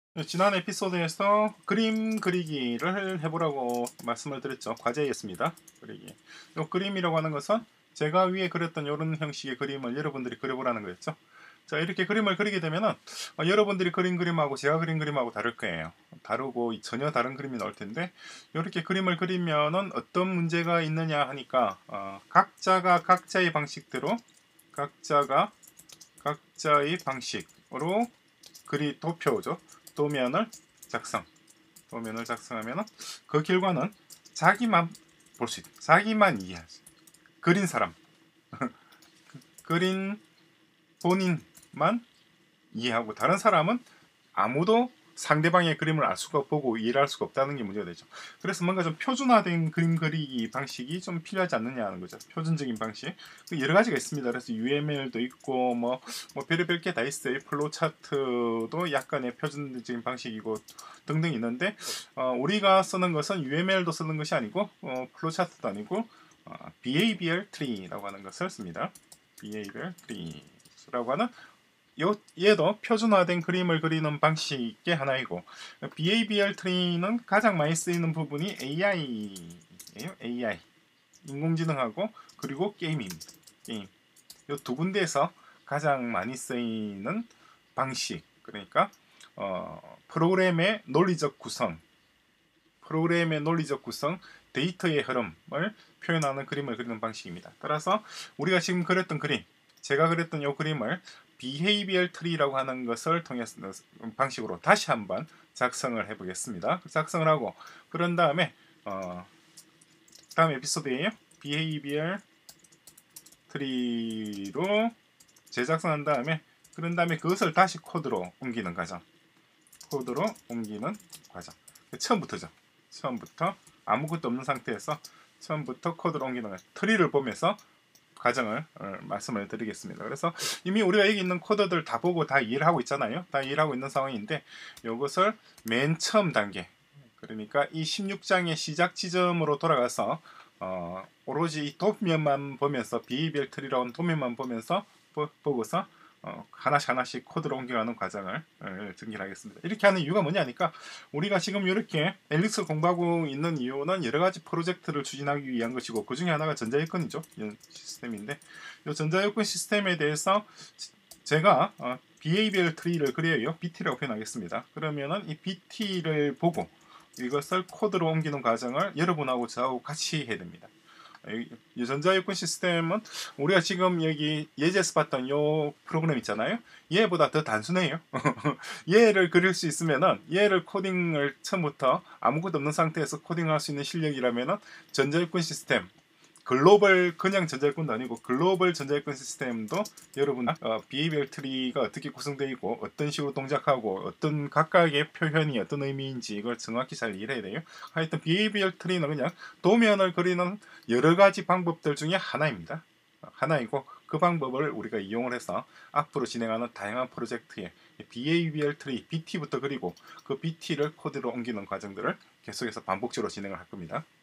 지난 에피소드에서 그림 그리기를 해보라고 말씀을 드렸죠. 과제였습니다. 그리기. 이 그림이라고 하는 것은 제가 위에 그렸던 이런 형식의 그림을 여러분들이 그려보라는 거였죠. 자, 이렇게 그림을 그리게 되면은 여러분들이 그린 그림하고 제가 그린 그림하고 다를 거예요. 다르고 전혀 다른 그림이 나올 텐데, 이렇게 그림을 그리면은 어떤 문제가 있느냐 하니까 각자가 각자의 방식대로 각자가 각자의 방식으로 도표죠. 도면을 작성. 도면을 작성하면은 그 결과는 자기만 볼 수 있다. 자기만 이해할 수 있다. 그린 사람, 그린 본인만 이해하고 다른 사람은 아무도 상대방의 그림을 알 수가 보고 이해할 수가 없다는 게 문제가 되죠. 그래서 뭔가 좀 표준화된 그림 그리기 방식이 좀 필요하지 않느냐 하는 거죠. 표준적인 방식. 여러 가지가 있습니다. 그래서 UML도 있고 뭐 별의별 게 다 있어요. 플로우 차트도 약간의 표준적인 방식이고 등등 있는데 우리가 쓰는 것은 UML도 쓰는 것이 아니고 플로우 차트도 아니고 behavior tree라고 하는 것을 씁니다. behavior tree라고 하는 얘도 표준화된 그림을 그리는 방식의 하나이고, behavior tree는 가장 많이 쓰이는 부분이 AI예요. AI, 인공지능하고 그리고 게임입니다. 게임. 이 두 군데에서 가장 많이 쓰이는 방식. 그러니까 프로그램의 논리적 구성, 데이터의 흐름을 표현하는 그림을 그리는 방식입니다. 따라서 우리가 지금 그렸던 그림, 제가 그렸던 이 그림을 behavior tree라고 하는 것을 통해서 방식으로 다시 한번 작성을 해보겠습니다. 작성을 하고 그런 다음에 다음 에피소드에요. behavior tree로 재작성한 다음에 그런 다음에 그것을 다시 코드로 옮기는 과정. 처음부터죠. 처음부터 아무것도 없는 상태에서 처음부터 코드를 옮기는 거예요. 트리를 보면서 과정을 말씀을 드리겠습니다. 그래서 이미 우리가 여기 있는 코드들 다 보고 다 이해를 하고 있잖아요. 다 이해를 하고 있는 상황인데 이것을 맨 처음 단계, 그러니까 이 16장의 시작 지점으로 돌아가서 오로지 이 도면만 보면서 비이별 트리라는 도면만 보면서 보고서 하나씩 코드로 옮겨가는 과정을 전개하겠습니다. 이렇게 하는 이유가 뭐냐니까 우리가 지금 이렇게 엘릭스 공부하고 있는 이유는 여러 가지 프로젝트를 추진하기 위한 것이고 그 중에 하나가 전자여건이죠. 시스템인데 이 전자여건 시스템에 대해서 제가 behavior tree를 그려요. BT라고 표현하겠습니다. 그러면은 이 BT를 보고 이것을 코드로 옮기는 과정을 여러분하고 저하고 같이 해야 됩니다. 이 전자여건 시스템은 우리가 지금 여기 예제에서 봤던 이 프로그램 있잖아요. 얘보다 더 단순해요. 얘를 그릴 수 있으면은 얘를 코딩을 처음부터 아무것도 없는 상태에서 코딩할 수 있는 실력이라면은 전자여건 시스템, 글로벌 그냥 전자여건도 아니고 글로벌 전자여건 시스템도 여러분 behavior tree가 어떻게 구성되어 있고 어떤 식으로 동작하고 어떤 각각의 표현이 어떤 의미인지 이걸 정확히 잘 이해해야 돼요. 하여튼 behavior tree는 그냥 도면을 그리는 여러 가지 방법들 중에 하나입니다. 하나이고 그 방법을 우리가 이용을 해서 앞으로 진행하는 다양한 프로젝트에 behavior tree, BT부터 그리고 그 BT를 코드로 옮기는 과정들을 계속해서 반복적으로 진행을 할 겁니다.